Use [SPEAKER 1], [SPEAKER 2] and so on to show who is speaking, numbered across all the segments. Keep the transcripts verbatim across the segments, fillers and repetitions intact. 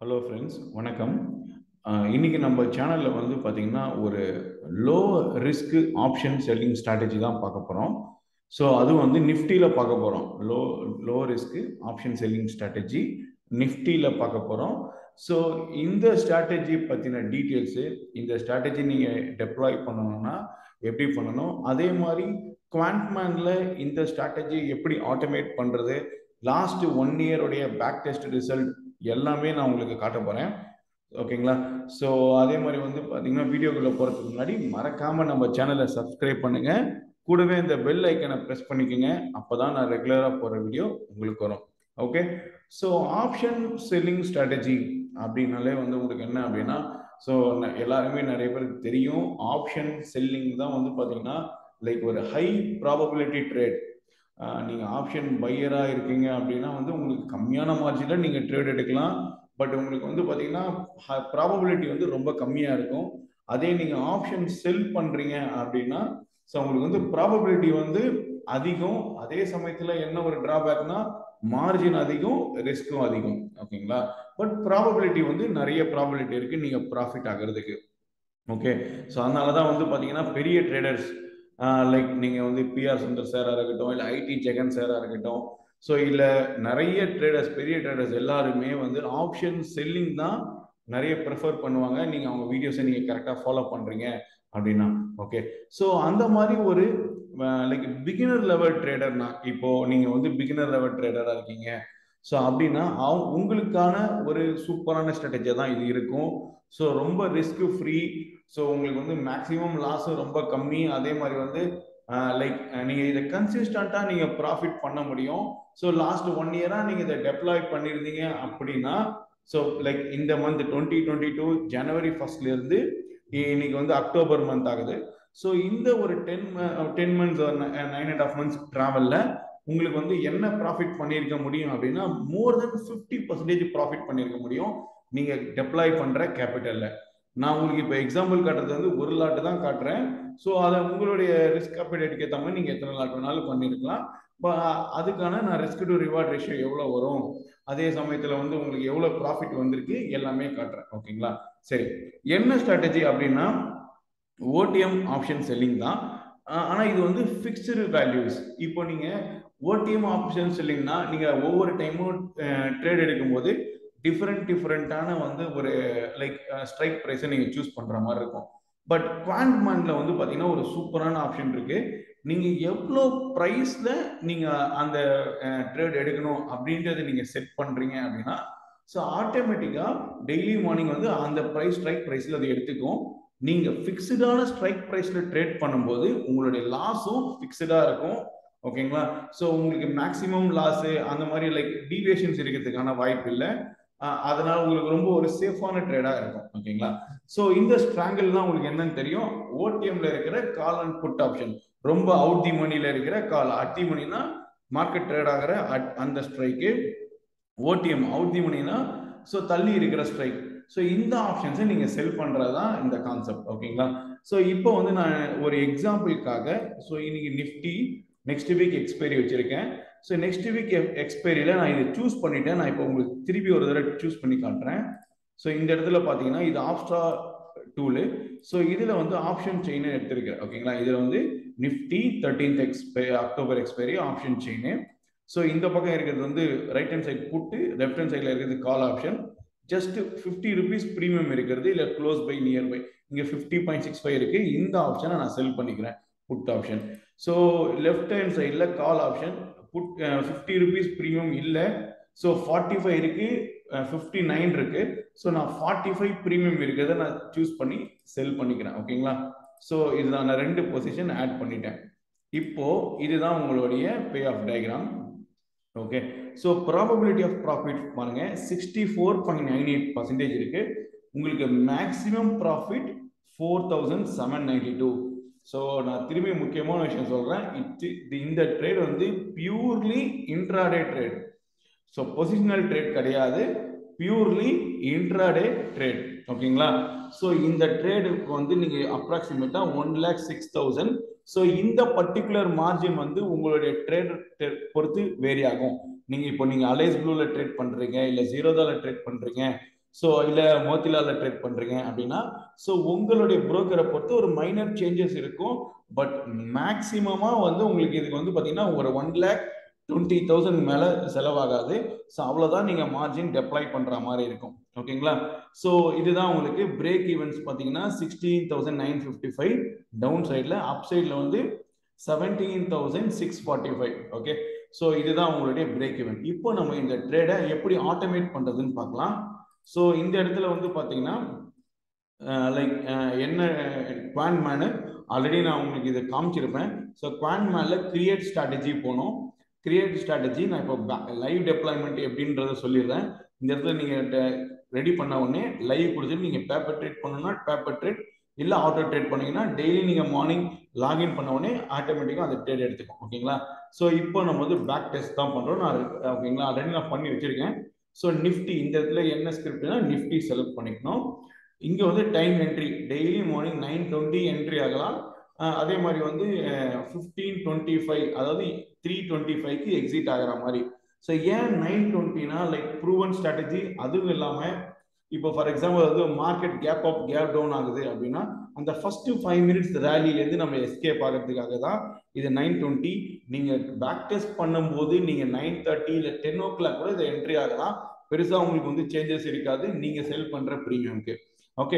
[SPEAKER 1] Hello friends, வணக்கம். அஹ் இன்னைக்கு நம்ம சேனலில் வந்து பார்த்தீங்கன்னா ஒரு low risk option selling strategy தான் பார்க்க போகிறோம். ஸோ அது வந்து நிஃப்டியில் பார்க்க போகிறோம். Low low risk option selling strategy நிஃப்டியில் பார்க்க போகிறோம். ஸோ இந்த ஸ்ட்ராட்டஜி பற்றின டீட்டெயில்ஸு, இந்த ஸ்ட்ராட்டஜி நீங்கள் டெப்ளாய் பண்ணணும்னா எப்படி பண்ணணும், அதே மாதிரி குவான்ட்மேனில் இந்த ஸ்ட்ராட்டஜி எப்படி ஆட்டோமேட் பண்ணுறது, லாஸ்ட் ஒன் இயருடைய பேக் டெஸ்ட் ரிசல்ட் எல்லாமே நான் உங்களுக்கு காட்ட போகிறேன். ஓகேங்களா? ஸோ அதே மாதிரி வந்து பார்த்தீங்கன்னா வீடியோக்குள்ளே போகிறதுக்கு முன்னாடி மறக்காமல் நம்ம சேனலை சப்ஸ்கிரைப் பண்ணுங்கள். கூடவே இந்த பெல் ஐக்கனை ப்ரெஸ் பண்ணிக்கோங்க. அப்போ தான் நான் ரெகுலராக போகிற வீடியோ உங்களுக்கு வரும். Okay, so option selling strategy அப்படின்னாலே வந்து உங்களுக்கு என்ன அப்படின்னா, ஸோ எல்லாருமே நிறைய பேருக்கு தெரியும், ஆப்ஷன் செல்லிங் தான் வந்து பார்த்தீங்கன்னா லைக் ஒரு ஹை ப்ராபபிலிட்டி ட்ரேட். நீங்கள் ஆப்ஷன் பையராக இருக்கீங்க அப்படின்னா வந்து உங்களுக்கு கம்மியான மார்ஜினில் நீங்கள் ட்ரேட் எடுக்கலாம். பட் உங்களுக்கு வந்து பார்த்தீங்கன்னா ப்ராபபிலிட்டி வந்து ரொம்ப கம்மியாக இருக்கும். அதே நீங்கள் ஆப்ஷன் செல் பண்ணுறீங்க அப்படின்னா ஸோ உங்களுக்கு வந்து ப்ராபபிலிட்டி வந்து அதிகம். அதே சமயத்தில் என்ன ஒரு டிராபேக்னா மார்ஜின் அதிகம், ரிஸ்க்கும் அதிகம். ஓகேங்களா? பட் ப்ராபபிலிட்டி வந்து நிறைய ப்ராபபிலிட்டி இருக்குது நீங்கள் ப்ராஃபிட் ஆகிறதுக்கு. ஓகே, ஸோ அதனால தான் வந்து பார்த்தீங்கன்னா பெரிய ட்ரேடர்ஸ் லைக் நீங்கள் வந்து பிஆர் சுந்தர் சாராக இருக்கட்டும், இல்லை ஐடி ஜெகன் சாராக இருக்கட்டும், ஸோ இல்லை நிறைய ட்ரேடர்ஸ், பெரிய ட்ரேடர்ஸ் எல்லாருமே வந்து ஆப்ஷன் செல்லிங் தான் நிறைய ப்ரிஃபர் பண்ணுவாங்க. நீங்கள் அவங்க வீடியோஸை நீங்கள் கரெக்டாக ஃபாலோ பண்ணுறீங்க அப்படின்னா. ஓகே, ஸோ அந்த மாதிரி ஒரு லைக் பிகினர் லெவல் ட்ரேடர்னா, இப்போ நீங்கள் வந்து பிகினர் லெவல் ட்ரேடராக இருக்கீங்க ஸோ அப்படின்னா அவங்க உங்களுக்கான ஒரு சூப்பரான ஸ்ட்ராட்டஜியாக தான் இது இருக்கும். ஸோ ரொம்ப ரிஸ்க் ஃப்ரீ. ஸோ உங்களுக்கு வந்து மேக்ஸிமம் லாஸும் ரொம்ப கம்மி. அதே மாதிரி வந்து லைக் நீங்கள் இதை கன்சிஸ்டண்ட்டாக நீங்கள் ப்ராஃபிட் பண்ண முடியும். ஸோ லாஸ்ட் ஒன் இயராக நீங்கள் இதை டெப்ளாய் பண்ணியிருந்தீங்க அப்படின்னா, ஸோ லைக் இந்த மந்த் டுவெண்ட்டி டுவெண்ட்டி டூ ஜனவரி ஃபர்ஸ்ட்லேருந்து இன்னைக்கு வந்து அக்டோபர் மந்த் ஆகுது. ஸோ இந்த ஒரு ten ten months nine and half months ட்ராவலில் உங்களுக்கு வந்து என்ன ப்ராஃபிட் பண்ணியிருக்க முடியும் அப்படின்னா more than fifty percentage profit பண்ணியிருக்க முடியும் நீங்கள் டெப்ளாய் பண்ணுற கேபிட்டலில். நான் உங்களுக்கு இப்போ எக்ஸாம்பிள் காட்டுறது வந்து ஒரு லாட்டு தான் காட்டுறேன். ஸோ அதை உங்களுடைய ரிஸ்க் கேபிட்டலுக்கு ஏற்ற மாதிரி நீங்கள் எத்தனை லாட் வேணாலும் பண்ணியிருக்கலாம். அதுக்கான நான் ரிஸ்க் டு ரிவார்ட் ரேஷியோ எவ்வளோ வரும், அதே சமயத்தில் வந்து உங்களுக்கு எவ்வளோ ப்ராஃபிட் வந்திருக்கு எல்லாமே காட்டுறேன். ஓகேங்களா? சரி, என்ன ஸ்ட்ராட்டஜி அப்படின்னா ஓடிஎம் ஆப்ஷன் செல்லிங் தான். ஆனால் இது வந்து ஃபிக்ஸ்டு வேல்யூஸ். இப்போ நீங்கள் ஓடிஎம் ஆப்ஷன் செல்லிங்னா நீங்கள் ஒவ்வொரு டைமும் ட்ரேட் எடுக்கும்போது டிஃப்ரெண்ட் டிஃப்ரெண்ட்டான வந்து ஒரு லைக் ஸ்ட்ரைக் ப்ரைஸை நீங்கள் சூஸ் பண்ணுற மாதிரி இருக்கும். பட் குவான்ட்மேனில் வந்து பார்த்தீங்கன்னா ஒரு சூப்பரான ஆப்ஷன் இருக்கு. நீங்கள் எவ்வளோ ப்ரைஸில் நீங்கள் அந்த ட்ரேட் எடுக்கணும் அப்படின்றத நீங்கள் செட் பண்ணுறீங்க அப்படின்னா ஸோ ஆட்டோமேட்டிக்காக டெய்லி மார்னிங் வந்து அந்த ப்ரைஸ் ஸ்ட்ரைக் ப்ரைஸில் அதை எடுத்துக்கும். நீங்கள் ஃபிக்ஸ்டான ஸ்ட்ரைக் ப்ரைஸில் ட்ரேட் பண்ணும்போது உங்களுடைய லாஸும் ஃபிக்ஸ்டாக இருக்கும். ஓகேங்களா? ஸோ உங்களுக்கு மேக்ஸிமம் லாஸு அந்த மாதிரி லைக் டீவியேஷன்ஸ் இருக்கிறதுக்கான வாய்ப்பு இல்லை. அதனால உங்களுக்கு ரொம்ப ஒரு சேஃபான ட்ரேடாக இருக்கும். ஓகேங்களா? ஸோ இந்த ஸ்ட்ராங்கிள் தான் உங்களுக்கு என்னன்னு தெரியும். ஓடிஎம்ல இருக்கிற கால் அண்ட் புட் ஆப்ஷன், ரொம்ப அவுட் தி மணியில் இருக்கிற கால், அட் தி மணினா மார்க்கெட் ட்ரேட் ஆகிற அந்த ஸ்ட்ரைக்கு, ஓடிஎம் அவுட் தி மணினா ஸோ தள்ளி இருக்கிற ஸ்ட்ரைக். ஸோ இந்த ஆப்ஷன்ஸை நீங்கள் செல் பண்ணுறது தான் இந்த கான்செப்ட். ஓகேங்களா? ஸோ இப்போ வந்து நான் ஒரு எக்ஸாம்பிளுக்காக ஸோ இன்னைக்கு நிஃப்டி நெக்ஸ்ட் வீக் எக்ஸ்பைரி வச்சிருக்கேன். ஸோ நெக்ஸ்ட் வீக் எக்ஸ்பைரியில் நான் இதை சூஸ் பண்ணிட்டேன். நான் இப்போ உங்களுக்கு திருப்பி ஒரு தடவை சூஸ் பண்ணி காட்டுறேன். ஸோ இந்த இடத்துல பார்த்தீங்கன்னா இது ஆப்ஸ்டா டூலு. ஸோ இதில் வந்து ஆப்ஷன் செயினை எடுத்திருக்கேன். ஓகேங்களா? இதில் வந்து Nifty thirteenth expiry October expiry option chain. So இந்த பக்கம் இருக்கிறது வந்து right hand side put, left hand சைடில் இருக்கிறது call option. Just fifty rupees premium இருக்கிறது, இல்லை க்ளோஸ் பை நியர் பை இங்கே ஃபிஃப்டி பாயிண்ட் சிக்ஸ் ஃபைவ் இருக்கு. இந்த ஆப்ஷனை நான் செல் பண்ணிக்கிறேன், put option. So left hand சைடில் call option put fifty rupees premium இல்லை. ஸோ ஃபார்ட்டி ஃபைவ் இருக்கு, ஃபிஃப்டி நைன் இருக்கு. ஸோ நான் ஃபார்ட்டி ஃபைவ் ப்ரீமியம் இருக்கிறத நான் சூஸ் பண்ணி செல் பண்ணிக்கிறேன். ஓகேங்களா? ஸோ இதுதான் நான் ரெண்டு பொசிஷன் ஆட் பண்ணிட்டேன். இப்போ இதுதான் உங்களுடைய payoff diagram. Okay, so probability of profit பாருங்க, sixty four point nine eight percentage இருக்கு. உங்களுக்கு maximum profit four thousand seven ninety two. So நான் திரும்பி முக்கியமான விஷயம் சொல்றேன், இது இந்த ட்ரேட் வந்து purely intraday trade. So positional trade கிடையாது, பியூர்லி இன்ட்ராடே ட்ரேட். ஓகேங்களா? ஸோ இந்த ட்ரேடுக்கு வந்து நீங்க அப்ராக்சிமேட்டா one lakh six thousand. So இந்த பர்டிகுலர் மார்ஜின் வந்து உங்களுடைய ட்ரேட் பொறுத்து வேரி ஆகும். நீங்க இப்போ நீங்க அலைஸ் ப்ளூல ட்ரேட் பண்றீங்க, இல்ல ஜீரோதால ட்ரேட் பண்றீங்க, ஸோ இல்லை மோத்திலால ட்ரேட் பண்ணுறீங்க அப்படின்னா ஸோ உங்களுடைய புரோக்கரை பொறுத்து ஒரு மைனர் சேஞ்சஸ் இருக்கும். பட் மேக்சிமமாக வந்து உங்களுக்கு இதுக்கு வந்து பார்த்தீங்கன்னா ஒரு ஒன் லேக் டுவெண்ட்டி தௌசண்ட் மேலே செலவாகாது. ஸோ அவ்வளோதான் நீங்கள் மார்ஜின் டெப்ளாய் பண்ணுற மாதிரி இருக்கும். ஓகேங்களா? ஸோ இதுதான் உங்களுக்கு பிரேக் ஈவென்ட்ஸ் பார்த்தீங்கன்னா sixteen thousand nine fifty five down சைடில், அப் சைடில் வந்து seventeen thousand six forty five. Okay, so இதுதான் உங்களுடைய பிரேக் ஈவென்ட். இப்போ நம்ம இந்த ட்ரேடை எப்படி ஆட்டோமேட் பண்ணுறதுன்னு பார்க்கலாம். ஸோ இந்த இடத்துல வந்து பார்த்தீங்கன்னா லைக் என்ன குவான் மேனு ஆல்ரெடி நான் உங்களுக்கு இதை காமிச்சிருப்பேன். ஸோ குவான் மேனில் கிரியேட் ஸ்ட்ராட்டஜி போனோம். கிரியேட் ஸ்ட்ராட்டஜி நான் இப்போ லைவ் டெப்ளாய்மெண்ட் எப்படின்றத சொல்லிடுறேன். இந்த இடத்துல நீங்கள் ரெடி பண்ண உடனே லைவ் கொடுத்துட்டு நீங்கள் பேப்பர் ட்ரேட் பண்ணணும்னா பேப்பர் ட்ரேட், இல்லை ஆட்டோ ட்ரேட் பண்ணீங்கன்னா டெய்லி நீங்கள் மார்னிங் லாகின் பண்ண உடனே ஆட்டோமேட்டிக்காக அந்த ட்ரேட் எடுத்துக்கும். ஓகேங்களா? ஸோ இப்போ நம்ம வந்து பேக் டெஸ்ட் தான் பண்ணுறோம். நான் ஓகேங்களா ஆல்ரெடி நான் பண்ணி வச்சிருக்கேன். ஸோ நிஃப்டி இந்த இடத்துல என்ன ஸ்கிரிப்ட்னா நிஃப்டி செலக்ட் பண்ணிக்கணும். இங்கே வந்து time entry daily morning nine twenty entry ஆகலாம். அதே மாதிரி வந்து ஃபிஃப்டீன் டுவெண்ட்டி ஃபைவ் அதாவது த்ரீ டுவெண்ட்டி ஃபைவ்க்கு எக்ஸிட் ஆகிற மாதிரி. ஸோ ஏன் நைன் டுவெண்ட்டினா லைக் ப்ரூவன் ஸ்ட்ராட்டஜி. அதுவும் இல்லாமல் இப்போ ஃபார் எக்ஸாம்பிள் வந்து market gap up gap down ஆகுது அப்படின்னா அந்த ஃபர்ஸ்ட் ஃபைவ் மினிட்ஸ் ரேலியிலேருந்து நம்ம எஸ்கேப் ஆகிறதுக்காக தான் இது நைன் டுவெண்ட்டி. நீங்கள் பேக் டெஸ்ட் பண்ணும்போது நீங்கள் நைன் தேர்ட்டி இல்லை டென் ஓ கிளாக் கூட இதை என்ட்ரி ஆகலாம். பெருசாக உங்களுக்கு வந்து சேஞ்சஸ் இருக்காது நீங்கள் செல் பண்ணுற ப்ரீமியம்க்கு. ஓகே,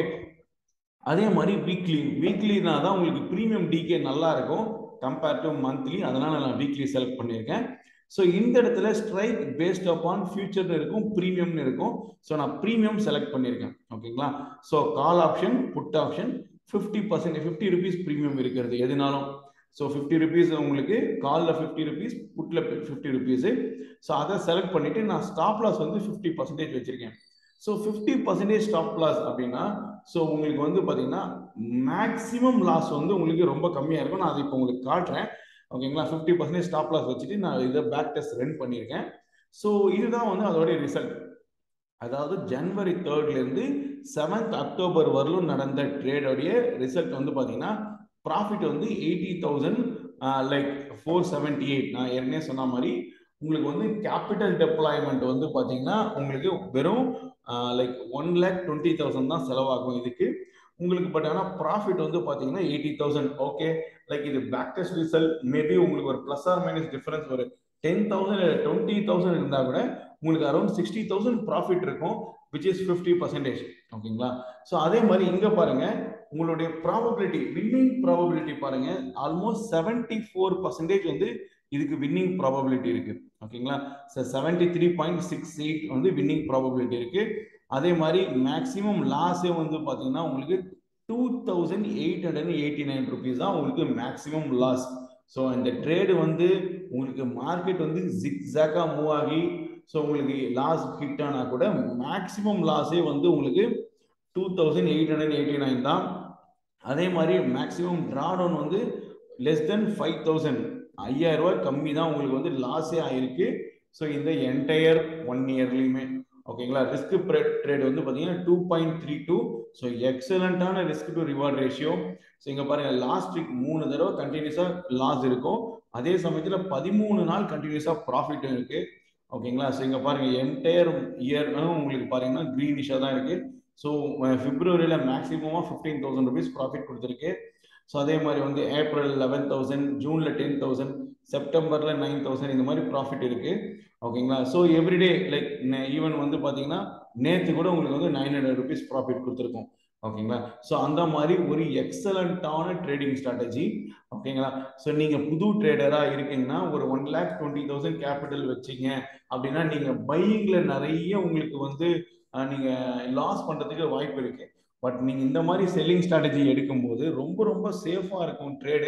[SPEAKER 1] அதே மாதிரி வீக்லி வீக்லினா தான் உங்களுக்கு ப்ரீமியம் டிகே நல்லா இருக்கும் கம்பேர்ட் டு மந்த்லி. அதனால நான் வீக்லி செலக்ட் பண்ணியிருக்கேன். ஸோ இந்த இடத்துல ஸ்ட்ரைக் பேஸ்ட் அப்பான் ஃபியூச்சர்னு இருக்கும், ப்ரீமியம்னு இருக்கும். ஸோ நான் ப்ரீமியம் செலக்ட் பண்ணியிருக்கேன். ஓகேங்களா? So call option put option fifty percent fifty rupees premium இருக்கிறது எதுனாலும். ஸோ ஃபிஃப்டி ருபீஸ் உங்களுக்கு காலில் ஃபிஃப்டி ருபீஸ் புட்டில் ஃபிஃப்டி ருபீஸு. ஸோ அதை செலக்ட் பண்ணிட்டு நான் ஸ்டாப் லாஸ் வந்து ஃபிஃப்டி பர்சன்டேஜ் வச்சிருக்கேன். So fifty percentage stop loss அப்படின்னா ஸோ உங்களுக்கு வந்து பார்த்தீங்கன்னா மேக்ஸிமம் லாஸ் வந்து உங்களுக்கு ரொம்ப கம்மியாக இருக்கும். நான் அதை இப்போ உங்களுக்கு காட்டுறேன். ஓகேங்களா? ஃபிஃப்டி பர்சன்டேஜ் ஸ்டாப் லாஸ் வச்சுட்டு நான் இதை பேக் டெஸ்ட் ரன் பண்ணியிருக்கேன். ஸோ இதுதான் வந்து அதோடைய ரிசல்ட். அதாவது ஜனவரி தேர்ட்லேருந்து செவன்த் அக்டோபர் வரலும் நடந்த ட்ரேடோடைய ரிசல்ட் வந்து பார்த்தீங்கன்னா ப்ராஃபிட் வந்து eighty thousand like four seventy eight. நான் ஏற்கனவே சொன்ன மாதிரி உங்களுக்கு வந்து கேபிட்டல் டெப்ளாய்மெண்ட் வந்து பார்த்தீங்கன்னா உங்களுக்கு வெறும் like one lakh twenty thousand தான் செலவாகும் இதுக்கு உங்களுக்கு. பட் ஆனால் ப்ராஃபிட் வந்து பார்த்தீங்கன்னா எயிட்டி தௌசண்ட். ஓகே, லைக் இது பேக் டெஸ்ட் ரிசல்ட் மேபி உங்களுக்கு ஒரு ப்ளஸ் ஆர் மைனஸ் டிஃபரன்ஸ் ஒரு டென் தௌசண்ட் டுவெண்ட்டி தௌசண்ட் இருந்தால் கூட உங்களுக்கு அரௌண்ட் சிக்ஸ்டி தௌசண்ட் ப்ராஃபிட் இருக்கும், விச் இஸ் ஃபிஃப்டி பர்சன்டேஜ். ஓகேங்களா? ஸோ அதே மாதிரி இங்கே பாருங்க உங்களுடைய ப்ராபபிலிட்டி வின்னிங் ப்ராபபிலிட்டி பாருங்க ஆல்மோஸ்ட் செவன்டி ஃபோர் பர்சன்டேஜ் வந்து இதுக்கு வின்னிங் ப்ராபபிலிட்டி இருக்கு. ஓகேங்களா? Seventy three point six eight வந்து வின்னிங் ப்ராபபிலிட்டி இருக்கு. அதே மாதிரி மேக்ஸிமம் லாஸே வந்து பார்த்தீங்கன்னா உங்களுக்கு two thousand eight hundred eighty nine rupees தான் உங்களுக்கு மேக்ஸிமம் லாஸ். ஸோ இந்த ட்ரேடு வந்து உங்களுக்கு மார்க்கெட் வந்து ஜிக்ஸாக்காக மூவ் ஆகி ஸோ உங்களுக்கு லாஸ் ஹிட் ஆனால் கூட மேக்ஸிமம் லாஸே வந்து உங்களுக்கு two thousand eight hundred eighty nine தான். அதே மாதிரி மேக்ஸிமம் ட்ரா டவுன் வந்து லெஸ் தென் ஃபைவ் தௌசண்ட் ஐயாயிரம் ரூபாய் கம்மி தான் உங்களுக்கு வந்து லாஸே ஆயிருக்கு. ஸோ இந்த என்டையர் ஒன் இயர்லையுமே. ஓகேங்களா? ரிஸ்க் ட்ரேட் வந்து பார்த்தீங்கன்னா two point three two. So எக்ஸலண்டான risk to reward ratio. So இங்கே பாருங்க லாஸ்ட் வீக் மூணு தடவை கண்டினியூஸாக லாஸ் இருக்கும், அதே சமயத்தில் பதிமூணு நாள் கண்டினியூஸாக ப்ராஃபிட்டும் இருக்கு. ஓகேங்களா? ஸோ இங்கே பாருங்க என்டையர் இயர் உங்களுக்கு பாத்தீங்கன்னா க்ரீனிஷாக தான் இருக்கு. ஸோ பிப்ரவரியில் மேக்ஸிமமாக ஃபிஃப்டீன் தௌசண்ட் ருபீஸ் ப்ராஃபிட் கொடுத்துருக்கு. ஸோ அதே மாதிரி வந்து ஏப்ரல் லெவன் தௌசண்ட், ஜூனில் டென் தௌசண்ட், செப்டம்பரில் நைன் தௌசண்ட் இந்த மாதிரி ப்ராஃபிட் இருக்கு. ஓகேங்களா? ஸோ எவ்ரிடே லைக் ஈவன் வந்து பார்த்தீங்கன்னா நேற்று கூட உங்களுக்கு வந்து நைன் ஹண்ட்ரட் ருபீஸ் ப்ராஃபிட் கொடுத்துருக்கோம். ஓகேங்களா? ஸோ அந்த மாதிரி ஒரு எக்ஸலண்டான ட்ரேடிங் ஸ்ட்ராட்டஜி. ஓகேங்களா? ஸோ நீங்கள் புது ட்ரேடராக இருக்கீங்கன்னா ஒரு one lakh twenty thousand capital வச்சிங்க அப்படின்னா நீங்கள் பையிங்கில் நிறைய உங்களுக்கு வந்து நீங்கள் லாஸ் பண்ணுறதுக்கு வாய்ப்பு இருக்கு. பட் நீங்கள் இந்த மாதிரி செல்லிங் ஸ்ட்ராட்டஜி எடுக்கும்போது ரொம்ப ரொம்ப சேஃபாக இருக்கும், ட்ரேடு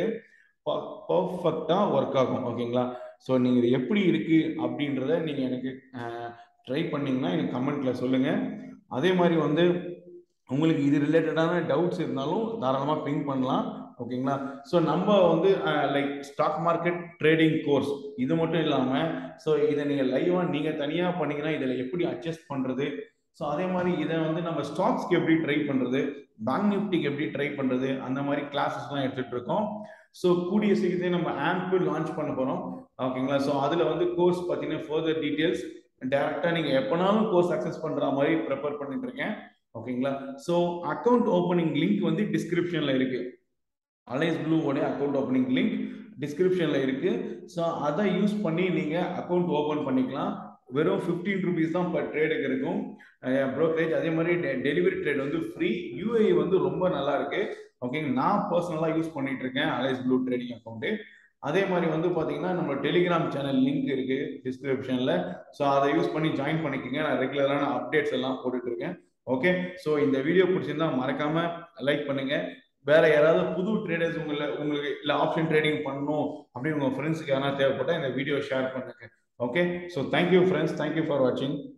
[SPEAKER 1] பர்ஃபெக்டாக ஒர்க் ஆகும். ஓகேங்களா? ஸோ நீங்கள் இது எப்படி இருக்கு அப்படின்றத நீங்கள் எனக்கு ட்ரை பண்ணீங்கன்னா எனக்கு கமெண்ட்ல சொல்லுங்க. அதே மாதிரி வந்து உங்களுக்கு இது ரிலேட்டடான டவுட்ஸ் இருந்தாலும் தாராளமாக பிங் பண்ணலாம். ஓகேங்களா? ஸோ நம்ம வந்து like stock market trading course இது மட்டும் இல்லாமல் ஸோ இதை நீங்கள் லைவாக நீங்கள் தனியாக பண்ணீங்கன்னா இதில் எப்படி அட்ஜஸ்ட் பண்ணுறது, ஸோ அதே மாதிரி இதை வந்து நம்ம ஸ்டாக்ஸ்க்கு எப்படி ட்ரை பண்ணுறது, பேங்க் நிஃப்டிக்கு எப்படி ட்ரை பண்ணுறது, அந்த மாதிரி கிளாஸஸ்லாம் எடுத்துகிட்டு இருக்கோம். ஸோ கூடிய சீக்கிரத்தை நம்ம ஆப் லான்ச் பண்ண போகிறோம். ஓகேங்களா? ஸோ அதில் வந்து கோர்ஸ் பார்த்தீங்கன்னா ஃபர்தர் டீட்டெயில்ஸ் டேரெக்டாக நீங்கள் எப்போனாலும் கோர்ஸ் அக்சஸ் பண்ணுற மாதிரி ப்ரிப்பேர் பண்ணிட்டு இருக்கேன். ஓகேங்களா? ஸோ அக்கௌண்ட் ஓப்பனிங் லிங்க் வந்து டிஸ்கிரிப்ஷனில் இருக்குது. அலைஸ் ப்ளூவோடைய அக்கௌண்ட் ஓப்பனிங் லிங்க் டிஸ்கிரிப்ஷனில் இருக்குது. ஸோ அதை யூஸ் பண்ணி நீங்கள் அக்கௌண்ட் ஓப்பன் பண்ணிக்கலாம். வெறும் ஃபிஃப்டீன் ருபீஸ் தான் பர் ட்ரேடுக்கு இருக்கும் ப்ரோக்கரேஜ். அதே மாதிரி டெலிவரி ட்ரேட் வந்து ஃப்ரீ. யூஏஇ வந்து ரொம்ப நல்லா இருக்கு. ஓகேங்க, நான் பர்சனலாக யூஸ் பண்ணிட்டு இருக்கேன் அலைஸ் ப்ளூ ட்ரேடிங் அக்கௌண்ட்டு. அதே மாதிரி வந்து பார்த்தீங்கன்னா நம்ம டெலிகிராம் சேனல் லிங்க் இருக்கு டிஸ்கிரிப்ஷனில். ஸோ அதை யூஸ் பண்ணி ஜாயின் பண்ணிக்கோங்க. நான் ரெகுலரான அப்டேட்ஸ் எல்லாம் போட்டுட்டு இருக்கேன். ஓகே, ஸோ இந்த வீடியோ பிடிச்சிருந்தா மறக்காம லைக் பண்ணுங்க. வேற யாராவது புது ட்ரேடர்ஸ் உங்களை உங்களுக்கு இல்லை ஆப்ஷன் ட்ரேடிங் பண்ணணும் அப்படின்னு உங்க ஃப்ரெண்ட்ஸுக்கு யாராவது தேவைப்பட்டா இந்த வீடியோ ஷேர் பண்ணுங்க. Okay, so thank you friends, thank you for வாட்சிங்.